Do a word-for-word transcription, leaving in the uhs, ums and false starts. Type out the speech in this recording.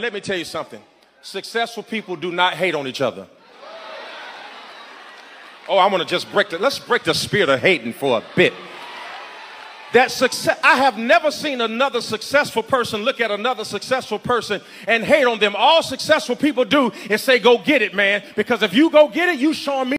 Let me tell you something. Successful people do not hate on each other. Oh, I want to just break the, let's break the spirit of hating for a bit. That success, I have never seen another successful person look at another successful person and hate on them. All successful people do is say, go get it, man. Because if you go get it, you showing me